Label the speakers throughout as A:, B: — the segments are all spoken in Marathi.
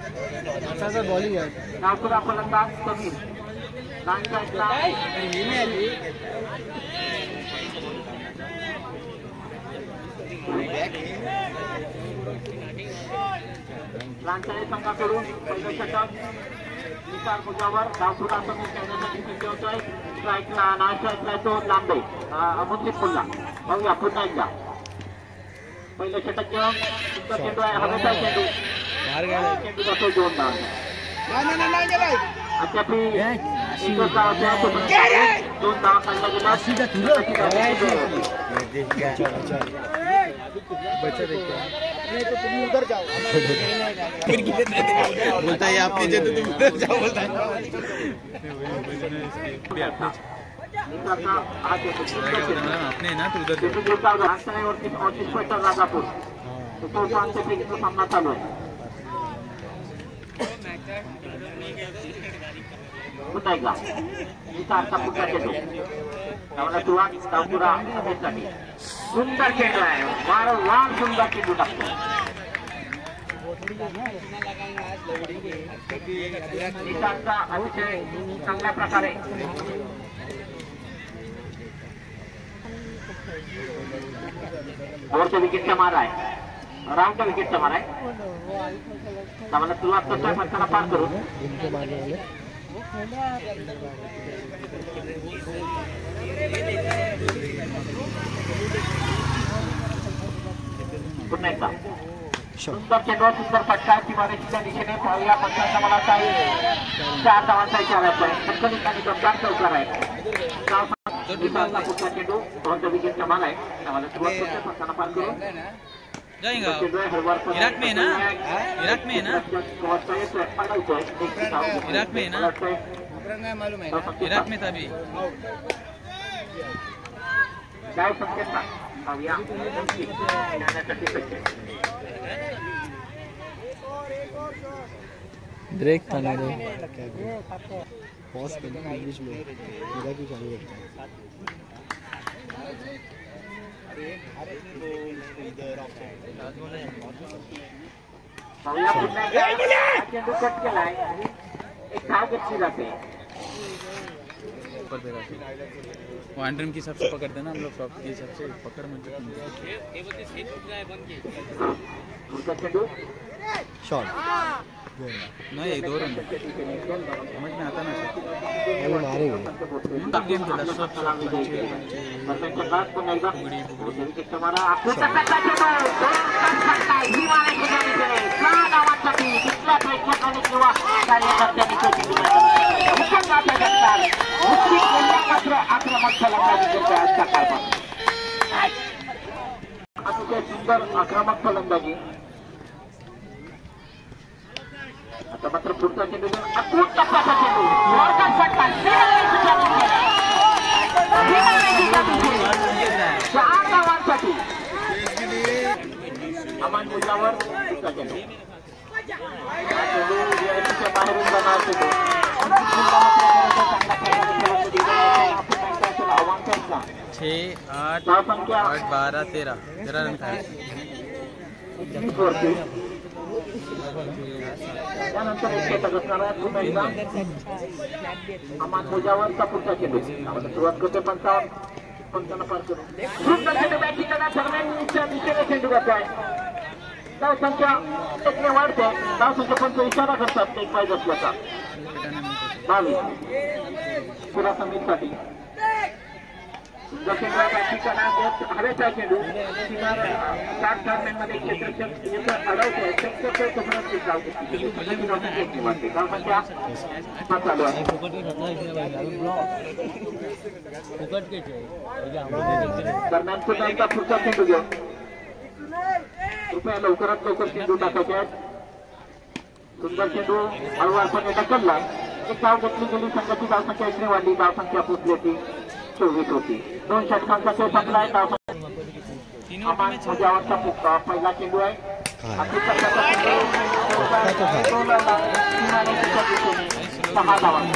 A: असाचा बॉलिंग आहे.
B: नागपुरा फलंदाज समीर रांचाईतला रांचाई संघाकडून पहिलं षटक निसार मुजावर नागपुरा समीर खेळण्यासाठी सिद्ध होतोय. स्ट्राईकला नाश्राईकला तो लांबे अमुनदीप पुल्ला. बघूया पुन्हा एकदा पहिलं षटक घेऊन तुमचा चेंडू आहे हवेचा चेंडू चेंडूचा तो दोन धाव अद्यापी दोन धावा काढल्या गेल्या.
A: बोलता है आपने जो तुम उधर जाओ बोलता है.
B: आपने ना तो उधर राजापूर तो सामना चालू आहे. पुन्हा एकदा निसारचा पुढचा चेंडू नागपुरा समेतसाठी सुंदर चेंडू आहे. वारंवार सुंदर चेंडू टाकतो. निसारचा अतिशय चांगल्या प्रकारे ओव्हरच्या विकेटचा मार आहे. राऊंडच्या विकेटचा मार आहे. आम्हाला सुरुवात करतोय फटकाला पार करून पुन्हा एकदा सुंदर चेंडू सुंदर फटका सीमारेषेच्या दिशेने पाहूया. फटकाचा मला काही 4 धावांचा इशारा आहे. फटकन ठिकाणी दमदार चौकार आहे. पुढचा चेंडू ओव्हरच्या विकेटचा मार आहे. आम्हाला सुरुवात करतोय फटकाला पार करून
C: जाएगा. इराक में है ना, इराक में है ना, इराक में है ना, इराक में था अभी.
A: ब्रेक था ना रे. पॉज करना इंग्लिश में इधर भी चालू रखता है.
B: चेंडू कट केलाय. एक धाव घेतली जाते.
C: वो अंडरम के हिसाब से पकड़ते हैं ना हम लोग. फ्लॉप के हिसाब से पकड़ में
B: चेंडू
A: शॉट
C: नहीं. 2 रन समझ में आता ना सर.
A: मारेंगे
C: गेम खेला सब
B: सुंदर आक्रमक फलंदाजी. आता मात्र पुढचा चेंडू अकूट टप्प्याचा चेंडू चार धावांसाठी अमान मुलावर पुढचा चेंडू बाहेरून जाणार चेंडू आव्हान
C: 6, 8, 12, 13 रन खाए.
B: त्यानंतर एक षटक असणार आहे. पुन्हा एकदा अमान मुजावरचा पुढचा चेंडू सुरुवात करते 55 पार करून सुंदर चेंडू बॅटिंग दरम्यानच्या दिशेने चेंडू जातोय. धाव संख्या 1 ने वाढते. धाव संख्या 5 इशारा करतात एक पाहिजे असल्याचा. 22 पुरा समीरसाठी हवेचा चेंडू मध्ये क्षेत्रक्षक अडवतोय. चालू आहे. दरम्यान पुन्हा एकदा पुढचा चेंडू घेऊन कृपया लवकरात लवकर चेंडू टाकायचे आहेत. सुंदर चेंडू हळूवारपणे ढकलला. एक धाव घेतली गेली. संघाची धावसंख्या 1 ने वाढली. धावसंख्या पोचली होती 24 होती. 2 षटकांचा खेळ संपलाय. मुजावरचा पहिला चेंडू आहे. सहा धावांचा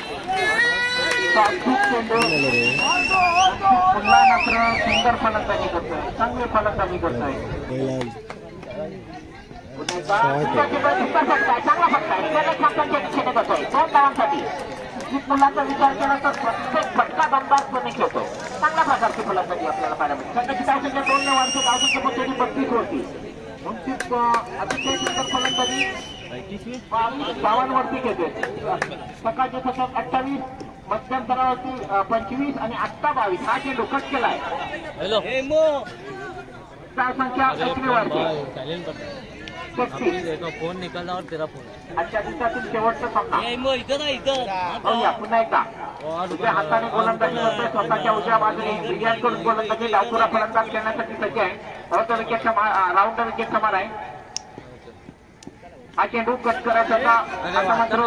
B: पुन्हा मात्र सुंदर फलंदाजी करतोय. चांगली फलंदाजी करतोय. पुन्हा चांगला फटका दिशेने बसतोय 2 धावांसाठी. मुलांचा विचार केला तर प्रत्येक फटका दमदारपणे खेळतो. चांगल्या प्रकारची फलंदाजी आपल्याला पाहायला मिळते. संघाची धावसंख्या 2 ने वाढते. धावसंख्या पण थोडी 32 होती. अतिशय सुंदर फलंदाजी 22 धावांवरती खेळते. सकाळचे शतक 28, मध्यंतरावरती 25 आणि आत्ता 22. हा चेंडू कट केलाय. धावसंख्या 1 ने वाढते.
A: फोन निकालला और तेरा फोन.
B: आजच्या दिवसातील शेवटचा सामना. पाहूया पुन्हा एकदा. उजव्या हाताने गोलंदाजी करतोय. स्वतःच्या उजव्या बाजूने ब्रिलियंट गोलंदाजी. डावखुरा फलंदाज करण्यासाठी सज्ज आहे. राऊंड विकेट समान आहे. हा चेंडू कट करायचा होता. आता मात्र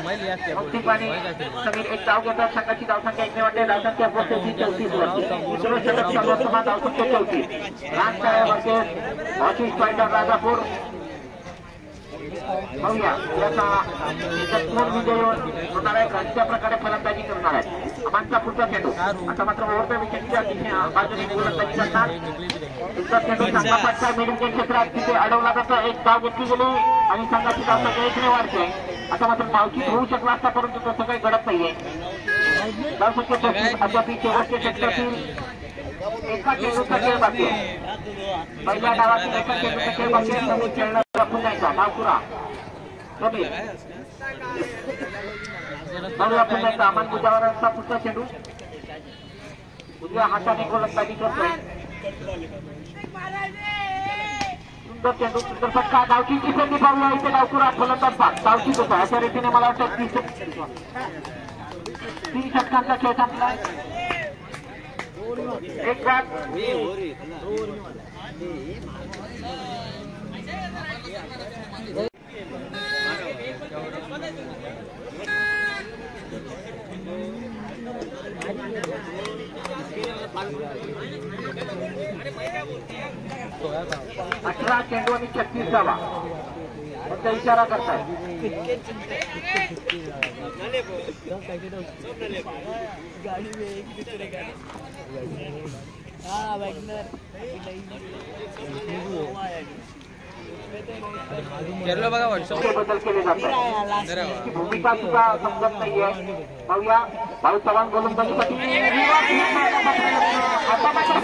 B: समीर एक धाव घेतात. संघाची धावसंख्या 1 ने वाढते. धावसंख्या 34 वरती. दुसरं षटक चालू असताना धावसंख्या 34. राजशाळे ऑफिस फायटर राजापूर. पाहूया याचा विजय होणार आहे. अशा प्रकारे फलंदाजी करणार आहे. अमानचा पुढचा चेंडू. आता मात्र ओव्हर द विकेटच्या बाजूने गोलंदाजी करणार. पुढचा चेंडू चांगला फटका मिडविकेट क्षेत्रात तिथे अडवला जातो. एक धाव घेतली गेली आणि संघाची धावसंख्या 1 ने वाढते. आता मात्र धावचीत होऊ शकला असता परंतु तसं काही घडत नाहीये. धावसंख्या अद्याप शेवटच्या षटकातील एका चेंडूचा खेळ बाकी आहे. पहिल्या डावातील एका चेंडूचा खेळ बाकी आहे. खेळणं राखून जायचा. धावपुरा कमी. पुन्हा एकदा अमान मुजावरांचा पुढचा चेंडू. उजव्या हाताने गोलंदाजी करतोय. सुंदर चेंडू. सुंदर फटका. धावचीची संधी पाहूया. इथे डावपुरा फलंदाज पास. धावचीच होता. अशा रीतीने मला वाटतं 3 षटकांचा खेळ संपला. एक बॅट. अठरा चेंडू आणि 36 धावा. फक्त इशारा करताय.
C: बघा
B: बदल केले जातात. भूमिका सुद्धा समजत नाहीये. पाहूया भाऊ चव्हाण गोलंदाजीसाठी. आता मात्र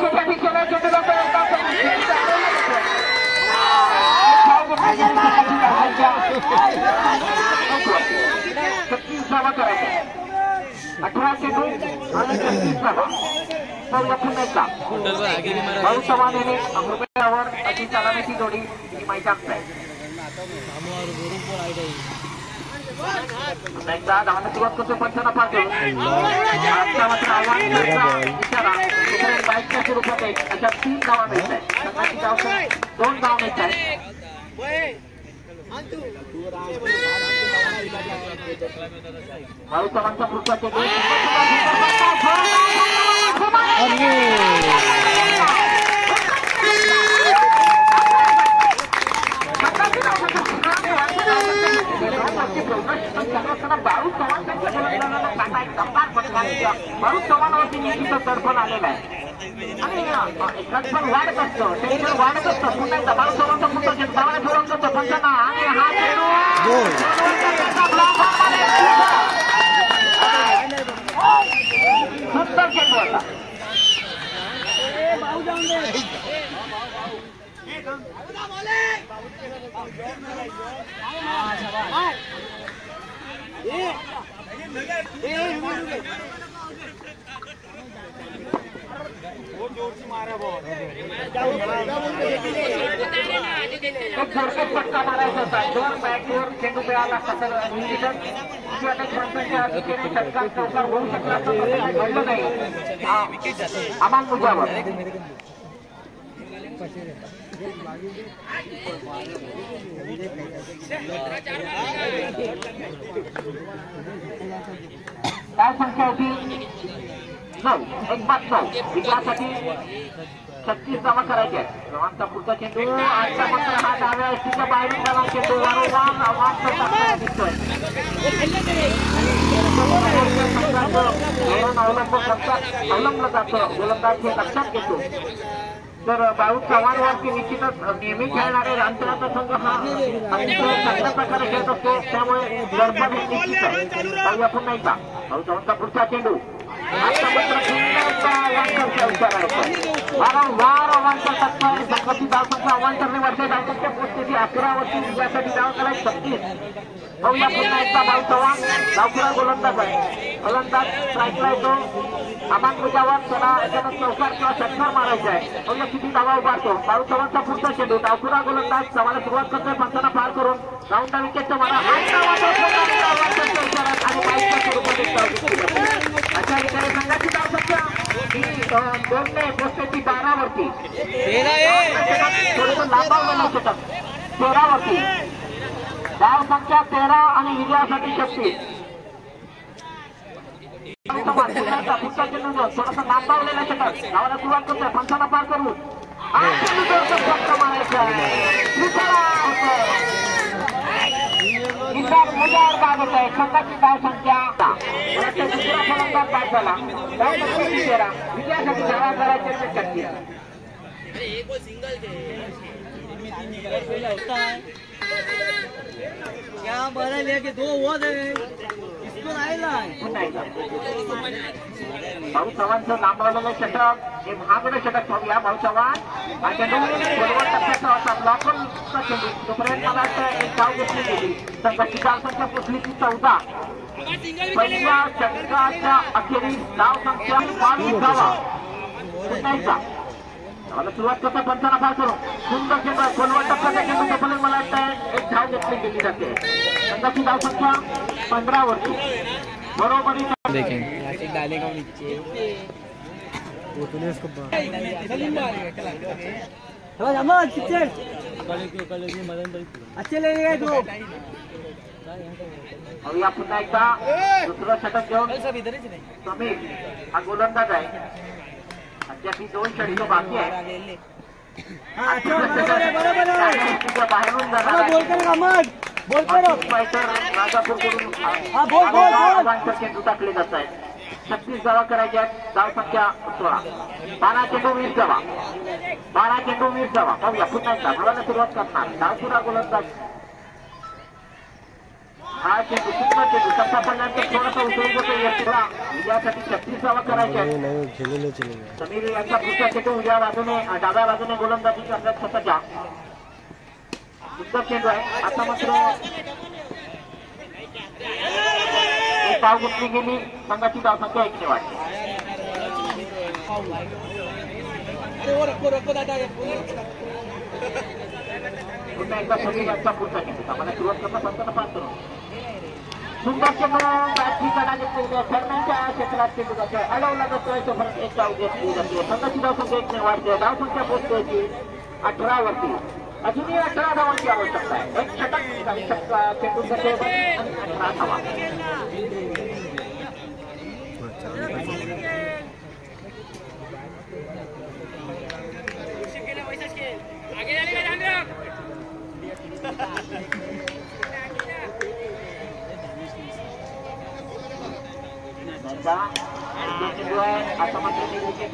B: करायचा. 18 चेंडू आणि 36 धावा. पुन्हा एकदा भाऊ चव्हाण यांनी रुपयावर अशी सलामीची जोडी मैदान आहे. एकदा धावांना सुरुवात करतो. पंचांना पार करून आता मात्र आव्हान इशारा बाईकच्या स्वरूपात आहे. अशा 3 धावा मिळत आहेत. संघाची धावसंख्या 2 धाव मिळत आहे. भाऊ चव्हाणचा पुढचा चेंडू. भाऊ चव्हाणावरती निश्चितच दडपण आलेलं आहे आणि दडपण वाढत असतं. टेन्शन वाढत असतं. पुन्हा एकदा भाऊ चव्हाणचा पुढचा चेंडू. धावाने सुरुवात करतो पंचांना आणि हा चेंडू सुंदर चेंडू होता. जोरदार फटका मारायचा होता. 2 बॅटवर चेंडू मिळाला असता तर अनेक माणसांच्या आधीने षटकात चौकार होऊ शकला असं घडलं नाही. अमान मुजावर काय संख्या होती 9. 1-9. विजयासाठी 36 धावा करायच्या. चव्हाणचा पुढचा चेंडू. आजचा मात्र हा डाव्या एसटीच्या बाहेरून झाला चेंडू. वारंवार आव्हान दिसतोय. अवलंबलं जातं. गोलंदाज हे लक्षात घेतो. तर भाऊ चव्हाणवरती निश्चितच नेहमी खेळणारे अंतराचा संघ हा चांगल्या प्रकारे खेळत असतो, त्यामुळे गडबड हे निश्चित आहे. पाहूया पुन्हा एकदा भाऊ चव्हाणचा पुढचा चेंडू आता मात्र अवांतरच्या विचारा येतो. वारंवार अवांतर तत्पर संघाची धावसंख्या अवांतरने वाढते. धावसंख्या पोहोचते 11 वरती विजयासाठी धाव करायची 36. पाहूया पुन्हा एकदा भाऊ चव्हाण धावपुरा गोलंदाज आहे. गोलंदाज स्ट्राईकला येतो. अमान मुजावर त्याला अचानक चौकार किंवा षटकार मारायचा आहे. पाहूया किती धावा उभारतो. भाऊ चव्हाणचा पुढचा चेंडू धावपुरा गोलंदाज चव्हाणला सुरुवात करतोय. पंचांना पार करून राऊंडा विकेटचा मारा आणि बाईकच्या स्वरूपात एक धाव घेतली जाते. अशा प्रकारे संघाची धावसंख्या ही 2ने पोहोचते 12 वरती. थोडंसं लांबावलेलं षटक 13 वरती. धावसंख्या 13 आणि विजयासाठी 36. पुढचा चेंडू थोडासा लांबावलेला षटक धावाला सुरुवात करतोय. पंचांना पार करून मारायचा आहे. संघाची धावसंख्या दुसरा फलंदाज बाद झाला. धावसंख्या 13 विजयासाठी धावा करायचे 36.
A: क्या बड़ा लेके 2 हुआ थे इसको
B: भाऊ चव्हाणचं लांबवलेलं षटक हे महागडं षटक पाहूया. भाऊ चव्हाण हा चेंडू बरोबर टप्प्याचा होता. ब्लॉकचा चेंडू तोपर्यंत मला एक धाव घेतली गेली. संघाची धावसंख्या पोचली ती 14. पहिल्या षटकाच्या अखेरीस धावसंख्या 22 धावा. पुन्हा एकदा मला सुरुवात करता पंचांना पार करून सुंदर चेंडू खोलवर टप्प्याचा चेंडू तोपर्यंत मला वाटतं एक धाव घेतली गेली जाते. संघाची धावसंख्या 15 वरती. बरोबरी
A: डालेगा नीचे वो तूने उसको अच्छे ले गए दो.
B: या पुन्हा एकदा दुसरं षटक घेऊन समीर हा गोलंदाज आहे. अद्याप 2 षटकं बाकी आहे. बाहेरून जाणार चेंडू टाकले जात आहेत. 36 धावा करायच्या आहेत. धावसंख्या 16. 12 चेंडू 20 धावा. 12 चेंडू 20 धावा. पाहूया पुन्हा एकदा धावाला सुरुवात करणार धावपुरा गोलंदाज. हा चेंडू सुंदर चेंडू टप्पा पडल्यानंतर थोडासा उतरून होतो. यासाठी 36 धावा करायच्या आहेत. समीर यांचा पुढचा चेंडू उजव्या बाजूने डाव्या बाजूने गोलंदाजी करण्यात स्वतःच्या सुंदर चेंडू आहे. आता मात्र एक धाव घेतली गेली. संघाची धावसंख्या 1 ने वाढली. पुन्हा एकदा समीर यांचा पुढचा चेंडू आम्हाला सुरुवात करता पंचांना पार करून सुंदर चेंडू बॅटची कडा घेतली दरम्यानच्या क्षेत्रात चेंडू जातोय. अडवला जातोय तोपर्यंत एक धाव घेतली जाते. संघाची धावसंख्या 1 ने वाढते. धावसंख्या पोहोचते 18 वरती. अजूनही 18 धावांची आवश्यकता आहे. एक षटक चेंडू आणि 18 धावा. आता मात्र क्षेत्रात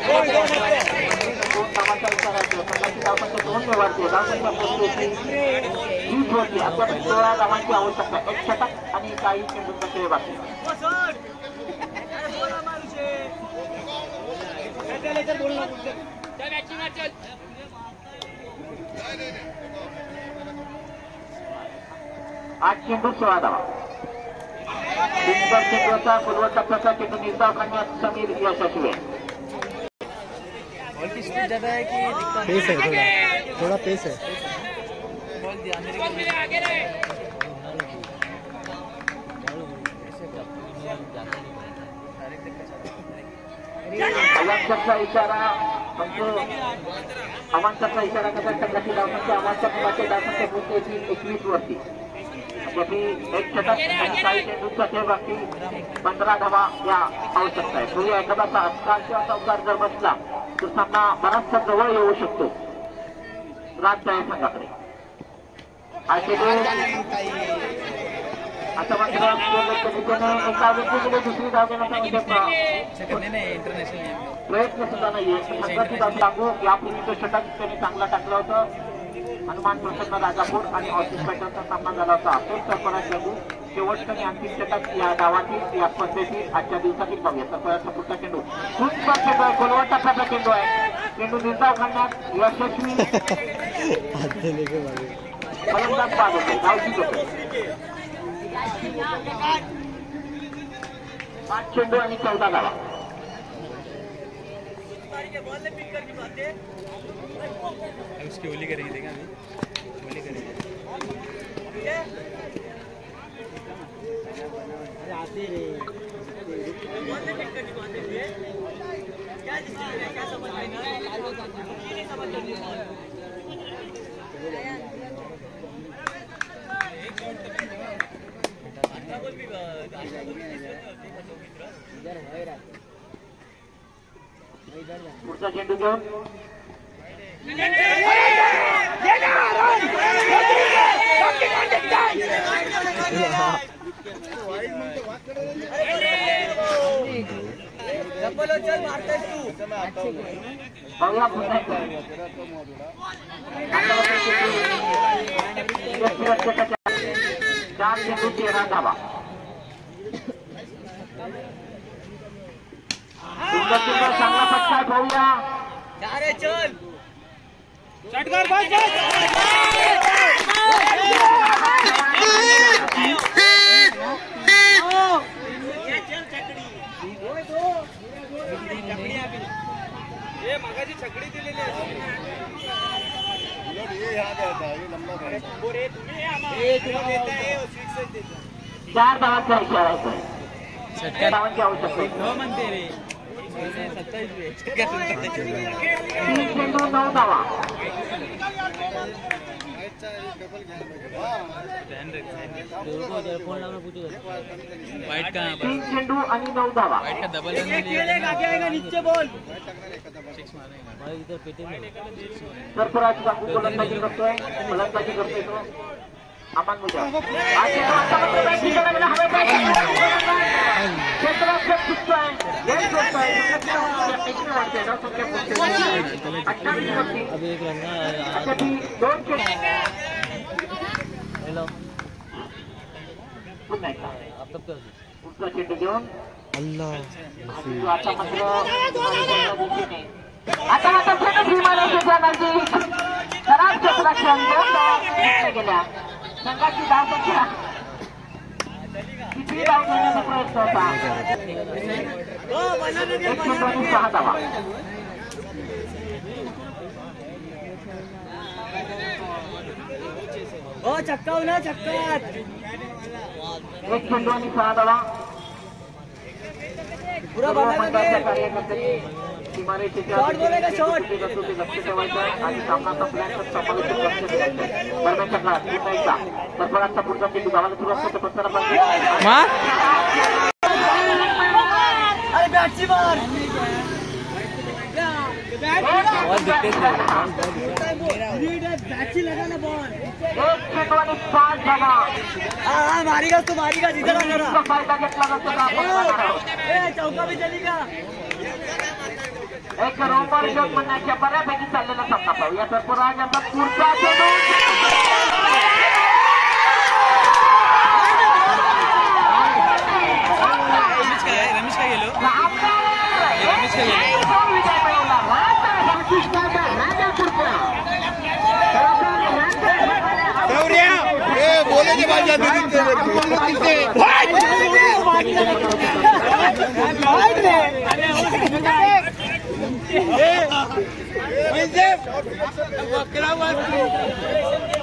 B: 2 धावांचा विचार असतो. संघाची धावसंख्या 2 ने वाढते. धावसंख्या पोहोचते 20 वरती. अद्याप 16 धावांची आवश्यकता. एक षटक आणि काही चेंडूंचा खेळ बाकी. आठ चेंडू 16 धावा. सुंदर चेंडूचा खोलवर टप्प्याचा चेंडू निर्धाव करण्यात समीर यशस्वी आहे.
A: पेस है थोड़ा पेस है.
B: अवांतरचा इशारा म्हणजे अवांतरचा इशारा कसा संघाची धावसंख्या अवांतर मुलाची धावसंख्या पोहोचते 21 वरती. एक षटक आणि काही चेंडूंचा खेळ बाकी. 15 धावा या आवश्यकता आहे. पूर्वी एखादा अस्कार किंवा चौकार जर बसला तर सामना बराचसा जवळ येऊ शकतो. राज्य आहे संघाकडे. हा चेंडू आता मात्र एका व्यक्तीकडे दुसरी धाव घेण्याचा प्रयत्न सुद्धा नाहीये. संघाची धाव सांगू यापूर्वीचं षटक त्यांनी चांगला टाकलं होतं. हनुमान प्रसन्न राजापूर आणि ऑफिस पॅटर्नचा सामना झाला होता. तोच सरफराज जगू शेवटचं आणि अंतिम षटक या डावातील या स्पर्धेतील आजच्या दिवसातील पाहूया. सरफराजचा पुढचा चेंडू सुंदर चेंडू आहे. गोलवा टप्प्याचा चेंडू आहे. चेंडू निर्धाव करण्यात यशस्वी फलंदाज बाद होते. धावची होते 5 चेंडू आणि 14 धावा.
C: उसकी ओली करेंगे देखा अभी ओली करेंगे
B: पुढचा चेंडू घेऊन चार चेंडू 13 धावा. चांगला फटका पाहूया. चार धावांचा इशारा आहे. धावांची आवश्यकता 3 चेंडू 9 धावा.
C: वाइट का
B: 3 चेंडू आणि 9 धावा.
C: वाइट का डबल
B: सरफराज सांगू गोलंदाजी करतोय. फलंदाजी करतोय तो अमान मुजा. पुढचा चेंडू घेऊन आता मात्र खराब क्षेत्रात गेल्या संघाची धाव संख्या किती धाव घेण्याचा प्रयत्न होता. 6 धावा.
A: चक्का ना चक्का
B: 1 चेंडू आणि 6 धावा. कार्यकर्ते सीमारेषेच्या लक्ष ठेवायचं आणि सामना संपल्यानंतर समावेश दरम्यानच्या काळात पुन्हा एकदा सरफराजचा पुढचा चेंडू गावाला सुरुवात करतो.
A: मारेगा तो मारेगा जिधर
B: फायदा घेतला जातो.
A: चौका भी चलेगा.
B: एक रोमर योग म्हणण्याच्या बऱ्यापैकी चाललेला सामना पाहूया. सरफराजाचा पुढचा चेंडू
C: रमेश का गेलो
D: बोले की भाषा दे